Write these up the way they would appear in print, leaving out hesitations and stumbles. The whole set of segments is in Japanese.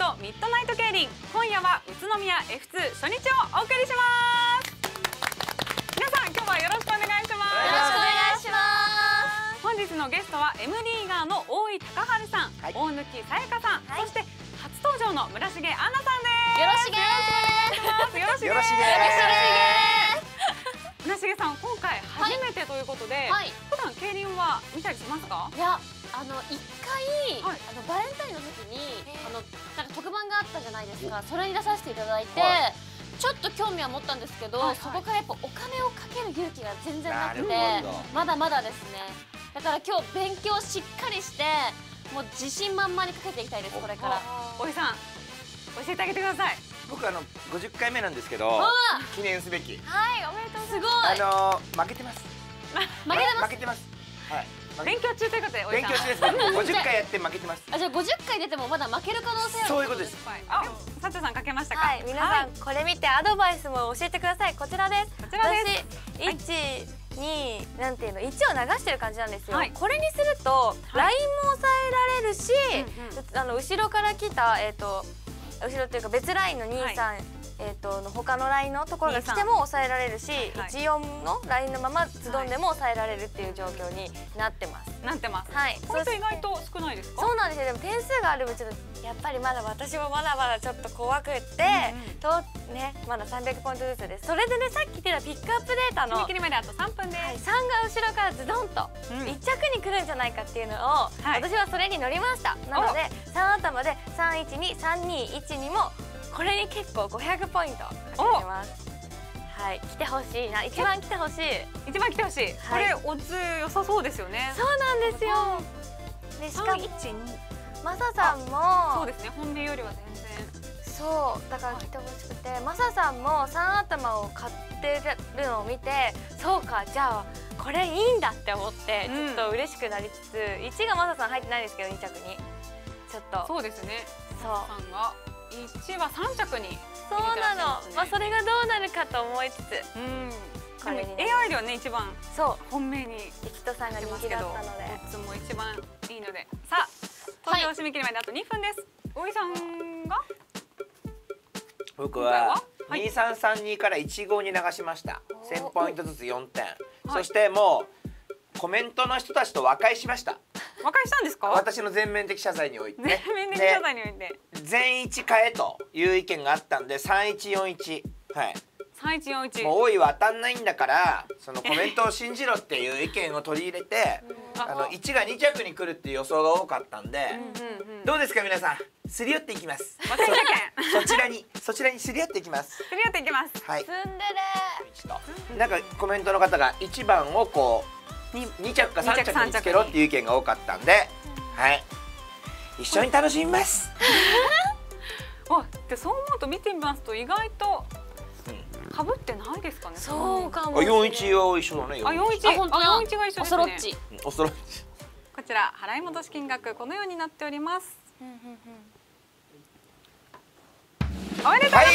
とミッドナイト競輪、今夜は宇都宮 F2 初日をお送りします。皆さん今日はよろしくお願いします。 よろしくお願いします。 本日のゲストは M リーガーの大井隆治さん、大貫さやかさん、そして初登場の村重杏奈さんです。 よろしくよろしく。 よろしく村重さん、今回初めてということで、普段競輪は見たりしますか？ いや、一回バレンタインの時になんか特番があったじゃないですか。それに出させていただいて、ちょっと興味は持ったんですけど、そこからやっぱお金をかける勇気が全然なくて、まだまだですね。だから今日勉強しっかりして、もう自信満々にかけていきたいです。これから大井さん、教えてあげてください。 僕50回目なんですけど、記念すべき。 はい、おめでとう。すごい。 負けてます。 負けてます。 はい。 勉強中ということで、 勉強中です。50回やって負けてます。 じゃあ50回出てもまだ負ける可能性は？ そういうことです。 あ、佐藤さんかけましたか？ はい、皆さんこれ見てアドバイスも教えてください。こちらです。 こちらです。 私1、なんていうの、1を流してる感じなんですよ。これにするとラインも抑えられるし、後ろから来た後ろっていうか別ラインの2、3の他のラインのところが来ても抑えられるし、1、4のラインのままズドンでも抑えられるっていう状況になってます。はい。 ポイント意外と少ないですか？ そうなんですよ。でも点数がある分ちょっとやっぱりまだ私もまだまだちょっと怖くってまだ300ポイントずつです。それでね、さっき言ってたピックアップデータの締め切りまであと3分です。 3が後ろからズドンと1着に来るんじゃないかっていうのを私はそれに乗りました。なので3頭で312、3212もこれに結構500ポイントかけてます。はい、来てほしいな。一番来てほしい。 一番来てほしい。これオッズ良さそうですよね。 そうなんですよ。で、しかもマサさんもそうですね。本命よりは全然。 そうだから来てほしくて、マサさんも3頭を買ってるのを見て、そうか、じゃあこれいいんだって思ってちょっと嬉しくなりつつ、1がマサさん入ってないんですけど2着にちょっとそうですね。 そうさんが1は3着に。 そうなの。まあそれがどうなるかと思いつつ、 これ AI ではね、一番本命にリキトさんが人気だったので、 オッズも一番いいので、さあ投票締め切りまであと2分です。大井さんが僕は2332から15に流しました。1000ポイントずつ4点。そしてもうコメントの人たちと和解しました。 和解したんですか？ 私の全面的謝罪において。 全面的謝罪において。 全一変えという意見があったんで3141。はい。 3141。 もう大井は当たんないんだから、そのコメントを信じろっていう意見を取り入れて、1が2着に来るっていう予想が多かったんで、どうですか皆さん。すり寄っていきます。そちらにすり寄っていきます。 すり寄っていきます。 はい。 ツンデレ。 なんかコメントの方が1番をこう2着か3着につけろっていう意見が多かったんで、はい。一緒に楽しみます。 で、そう思うと見てみますと意外と被ってないですかね。 そうかも。 41は一緒だね。 41。 本当だ。 41が一緒ですね。 おそろっち。 おそろっち。 こちら払い戻し金額このようになっております。おめでとうございます。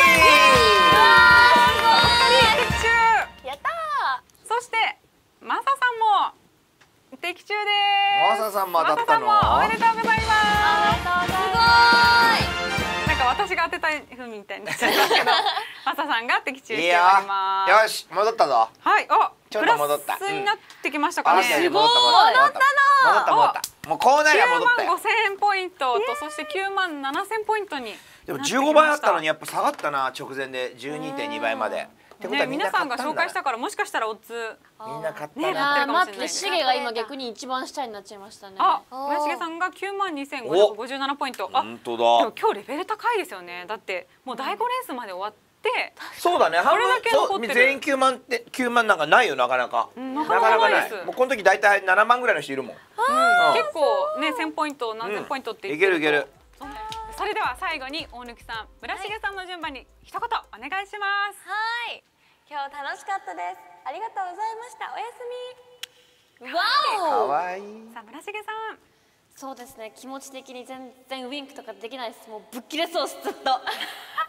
的中。 やったー。そしてマサさんも的中です。 マサさんも当たったの？ おめでとうございます。 すごい。 なんか私が当てた風みたいになっちゃいますけど、マサさんが的中しております。 よし、戻ったぞ。 はい、 ちょっと戻った。 プラスになってきましたかね。 すごい。戻った。もうこうなりゃ戻ったよ。 9万5000ポイントと、そして9万7000ポイントに。 でも15倍あったのにやっぱ下がったな、直前で 12.2 倍まで。ってことはみんな皆さんが紹介したから、もしかしたらオッズみんな買ったな。待って、シゲが今逆に一番下になっちゃいましたね。 村重さんが9万2557ポイント。 本当だ。 でも今日レベル高いですよね。だってもう第5レースまで終わって。 そうだね。半分全員9万って9万なんかないよ、なかなか。なかなかない。もうこの時大体7万ぐらいの人いるもん。 結構ね、1000ポイント何千ポイントって言ってる。 いける。 それでは最後に大貫さん、村重さんの順番に一言お願いします。 はい。今日楽しかったです。ありがとうございました。おやすみ。 わお。 かわいい。 さあ村重さん。 そうですね。気持ち的に全然ウインクとかできないです。もうぶっ切れそうですずっと。